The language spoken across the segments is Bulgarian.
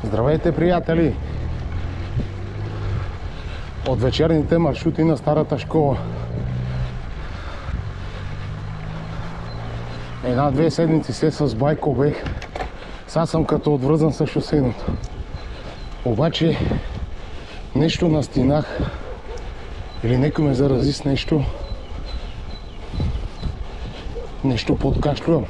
Здравейте, приятели! От вечерните маршрути на старата школа. Една-две седмици се с байко бех. Сега съм като отвързан с шосейното. Обаче нещо настинах или някой ме зарази с нещо. Нещо подкашлювам.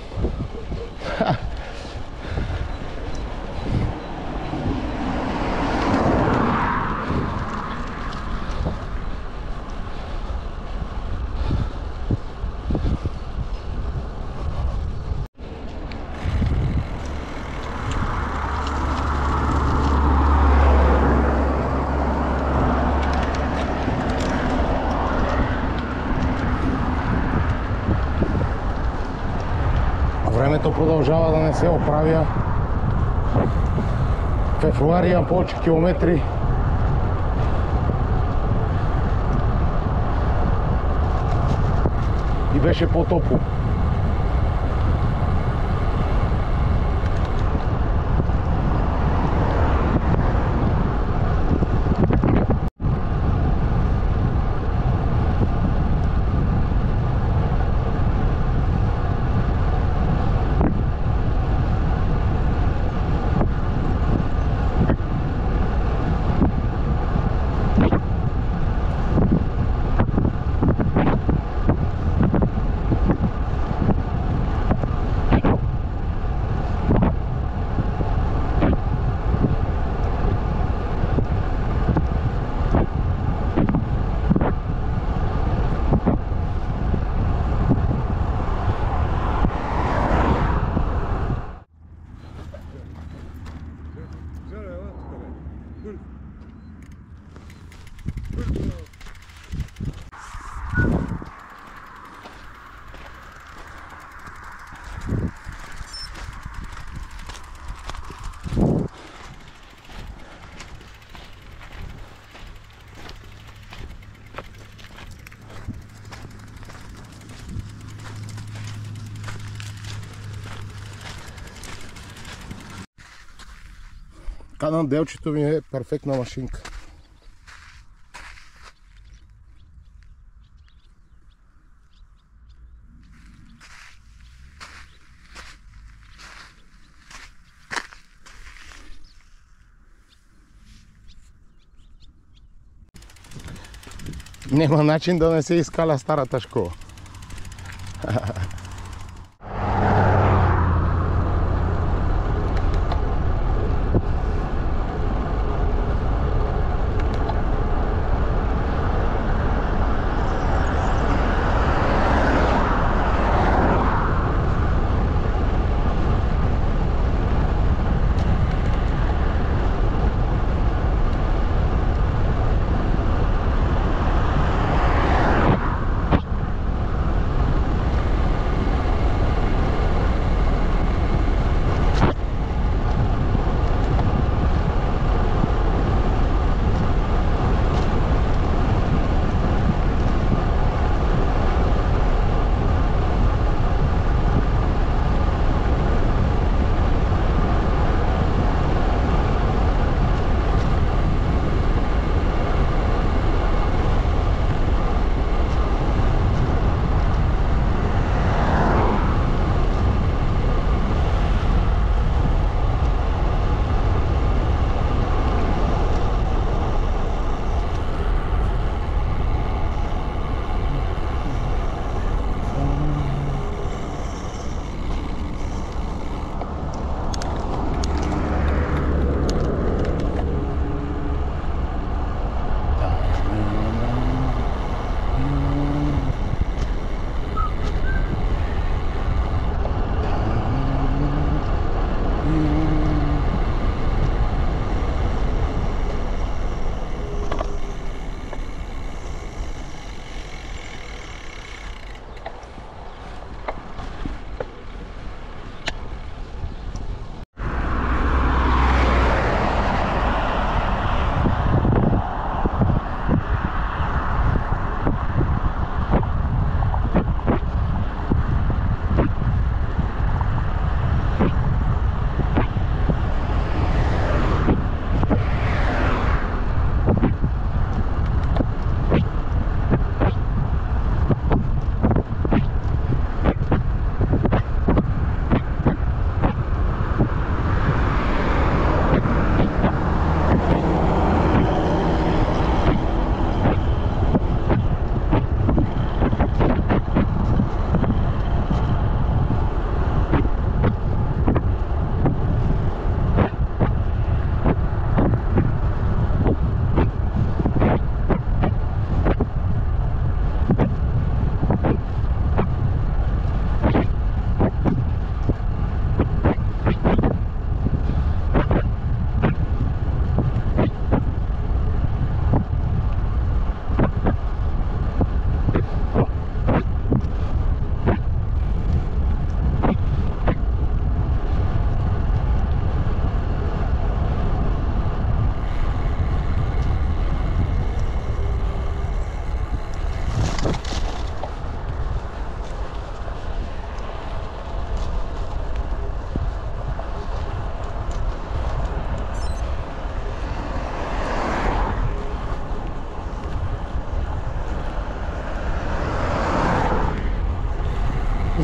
Времето продължава да не се оправя. Февруари имам повече километри. И беше по-топло. Канан делчето ми е перфектна машинка. Няма начин да не се изкаля старата школа.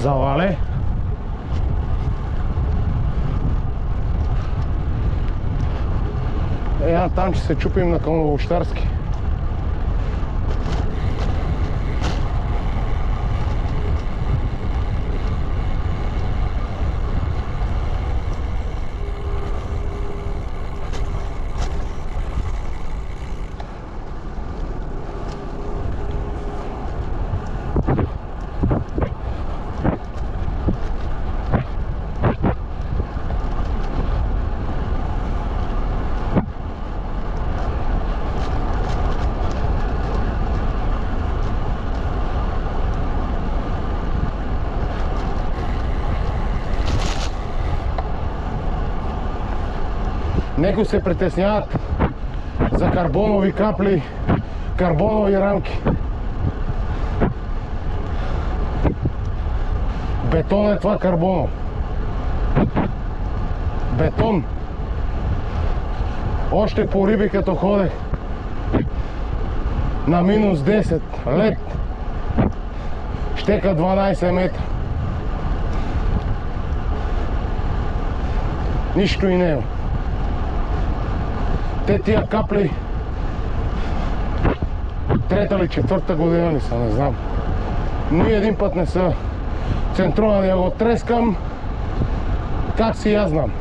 завале. Там ще се чупим на към Новощарски. Некои се притесняват за карбонови капли, карбонови рамки. Бетон е това карбоно. Бетон. Още по риби като ходех на минус 10 лед. Щека 12 метра. Нищо и не е. Те тия капли трета или четвърта година ли са, не знам. Ни един път не са центрован, да го трескам, как си я знам.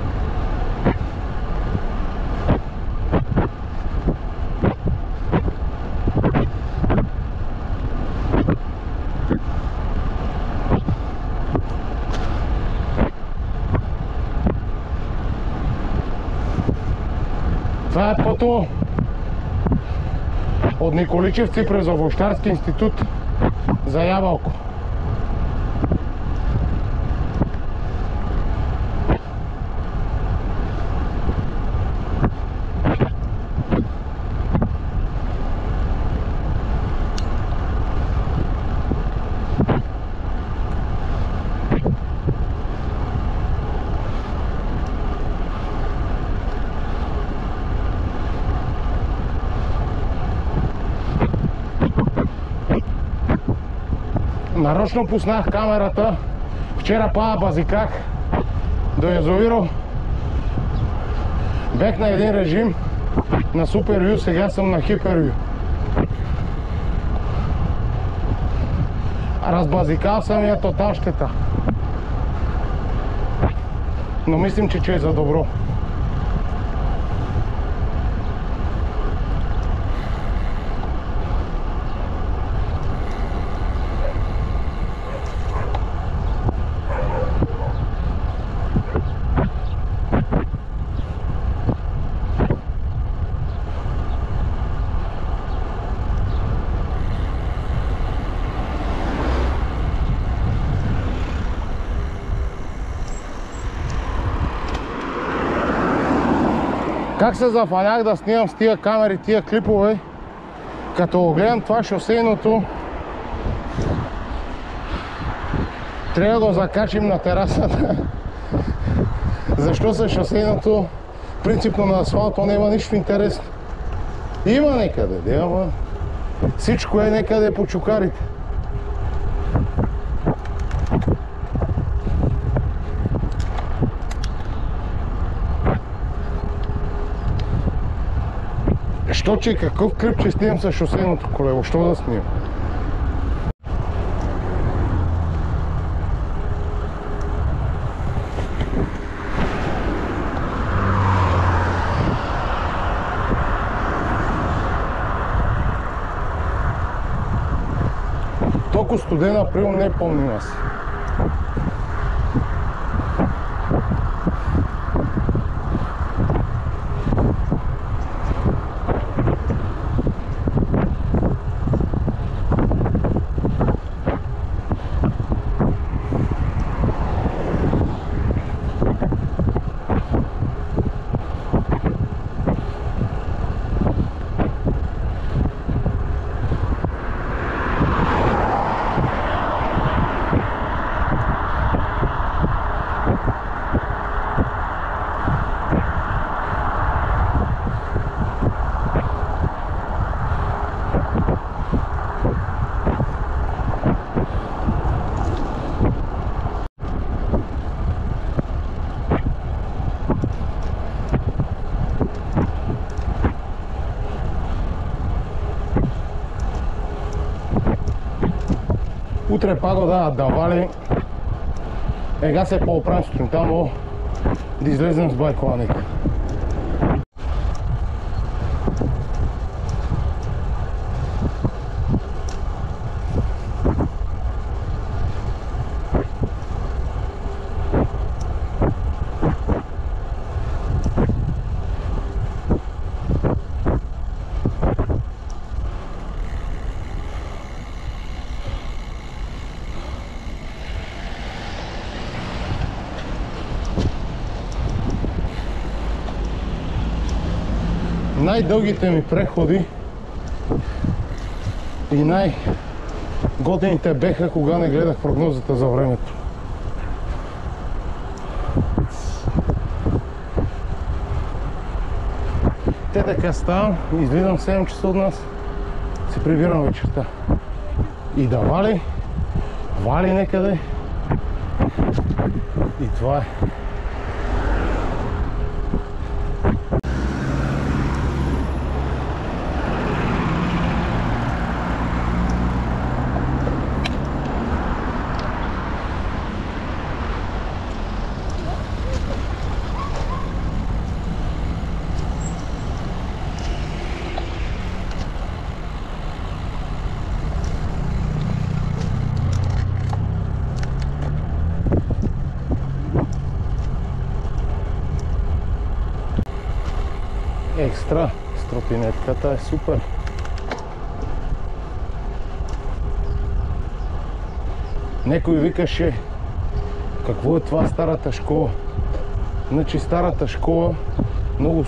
Това е пътно от Николичевци през Овощарски институт за Ябълко. Нарочно пуснах камерата. Вчера базиках до язовиро. Бех на един режим на Super U, сега съм на Hyper U. Разбазикал съм я тотал щета. Но мислим, че е за добро. Как се зафанях да снимам с тия камери, тия клипове, като гледам това шосейното, трябва да го закачим на терасата. Защо с шосейното принципно на асфалто няма нищо интересно? Има некъде, ама всичко е некъде по чукарите. Що че какъв клип, че снимам с шосейното колело? Що да снимам? Толкова студен април не помним аз. Утре пак го дават да вали. Ега се по-оправим сутринта, но да излезем с байкова нека. Най-дългите ми преходи и най-годените беха, кога не гледах прогнозата за времето. Те така ставам, излизам 7 часа от нас, се прибирам вечерта. И да вали некъде. И това е. Екстра стропинетката е супер. Некой викаше, какво е това старата школа? Значи старата школа, много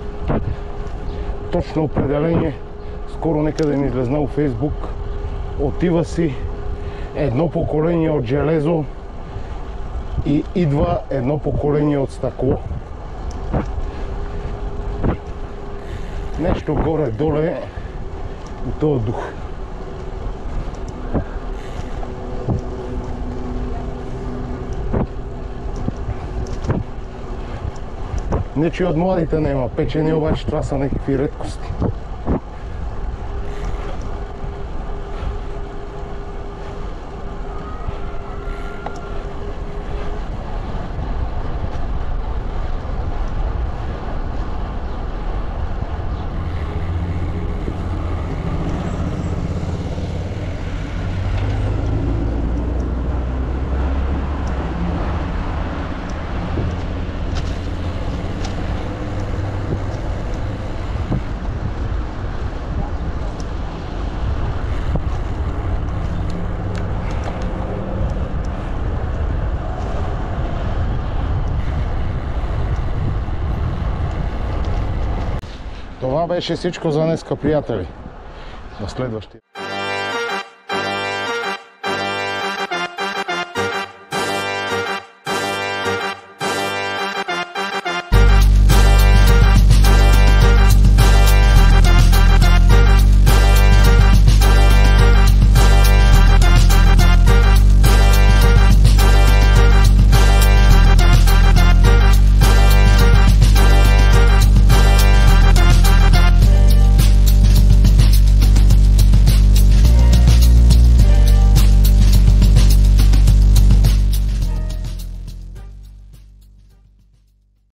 точно определение, скоро некъде ми излезна в Фейсбук, отива си едно поколение от железо и идва едно поколение от стъкло. Нещо горе-доле от този дух. Не че от младите няма печени, обаче това са някакви редкости. Това беше всичко за днеска, приятели. До следващия.